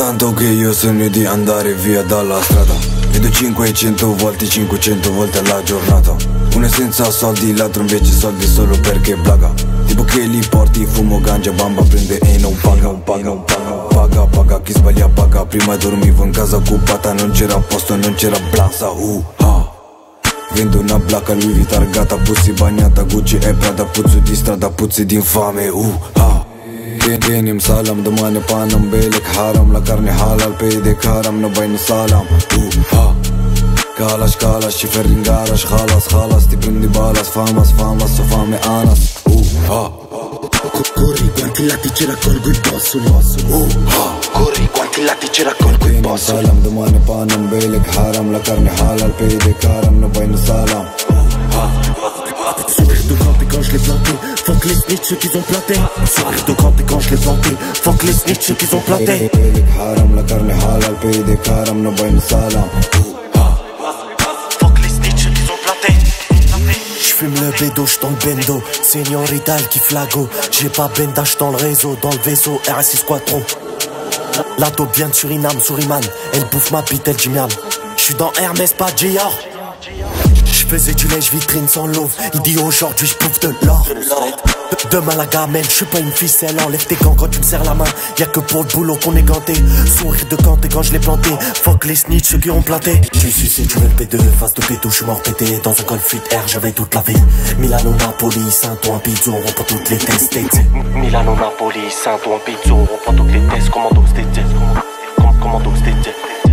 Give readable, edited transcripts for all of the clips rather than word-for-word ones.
Tanto che io sogno di andare via dalla strada. Vedo 500 volte, 500 volte alla giornata. Uno senza soldi, l'altro invece soldi solo perché blaga. Tipo che li porti, fumo, ganja, bamba, prende e non paga. Paga, chi sbaglia paga. Prima dormivo in casa occupata, non c'era posto, non c'era blasa. Vendo una blacca, lui ritargata, pussi bagnata, Gucci e Prada, puzzo di strada, puzzi di infame. Genim salam, domani panam, belek haram, la carne halal, pede karam, no bain salam. Kalash, shifer in garash, khalas, ti prendi balas, famas, so fame anas. Corri quanti lati ci raccolgo i bossoli. Corri quanti lati ci raccolgo i bossoli. Salam, domani panam, belek haram, la carne halal, pede karam, no bain salam. Sourire de quand et quand je l'ai planté, fuck les snitches qu'ils ont planté. Sourire de quand et quand je l'ai planté, fuck les snitches qu'ils ont planté. Haram, la carne halal, pede karam, no bain salam. Fuck les snitches qu'ils ont planté. J'fume le bédo, j'tends le bendo, señorita qui flago. J'ai pas bendage dans le réseau, dans le vaisseau, RS6 Quattro. La taupe vient de Suriname, Suriman, elle bouffe ma bite, elle dit miam. J'suis dans Hermès, pas Dior. J'faisais du lèche vitrine sans l'eau. Il dit aujourd'hui j'pouffe de l'or. Demain la gamelle, j'suis pas une ficelle. Enlève tes gants quand tu me serres la main. Y'a que pour le boulot qu'on est ganté. Sourire de quand et quand je l'ai planté. Fuck les snitches ceux qui ont planté. J'ai sucé du LP2, face de pédo, j'suis mort pété. Dans un Golf 8R, j'avais toute la vie. Milano, Napoli, Saint-Ouen, Pizzo, on prend toutes les tests. Milano, Napoli, Saint-Ouen, Pizzo, on prend toutes les tests. Commando stage, commando stage.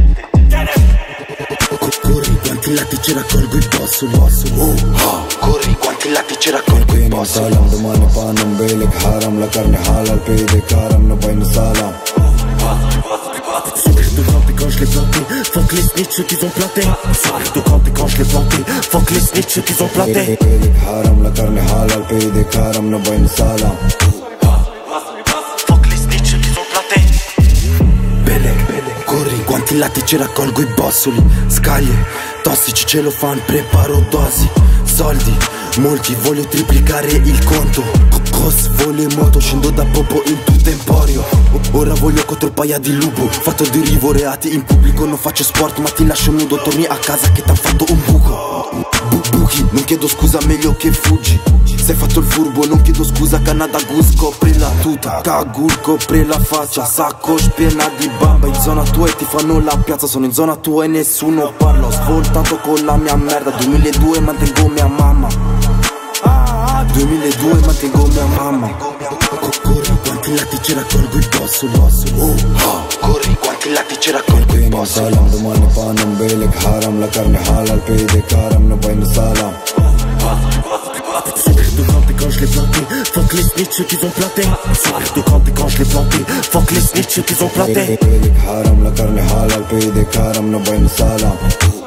Corri quanti lati ci raccolgo i bossoli. Corri quanti lati ci raccolgo i bossoli. Salam, domani panam, belek haram, la carne halal, pede karam, no bain salam. Sourire de quand et quand je l'ai planté, fuck les snitches qu'ils ont planté. Sourire de quand et quand je l'ai planté, fuck les snitches qu'ils ont planté. Belek haram, la carne halal, pede karam, no bain salam. Fuck les snitches qu'ils ont planté. Corri quanti lati ci raccolgo i bossoli. Scaglie, tossici, celofan, preparo dosi. Soldi, molti, voglio triplicare il conto. Cross, vole, moto, scendo da popo in tutto emporio. Ora voglio contro il paia di lupo. Fatto di rivo, reati in pubblico. Non faccio sport ma ti lascio nudo. Torni a casa che t'han fatto un buco. Buchi, non chiedo scusa, meglio che fuggi. Sei fatto il furbo, non chiedo scusa. Canada Goose, copri la tuta. Cagul, copri la faccia. Sacosh piena di bamba. In zona tua e ti fanno la piazza. Sono in zona tua e nessuno parla. Ho svoltato con la mia merda. 2002 mantengo mia mamma. 2002 mantengo mia mamma. Corri quanti lati ci raccolgo i bossoli. Corri quanti lati ci raccolgo i bossoli. Salam, domani panam, belek haram, la carne halal, pede karam, no bain salam. Sourire de quand et quand je l'ai planté, fuck les snitches qu'ils ont planté. Sourire de quand et quand je l'ai planté, fuck les snitches qu'ils ont planté. Belek haram, la carne halal, pede karam, no bain salam.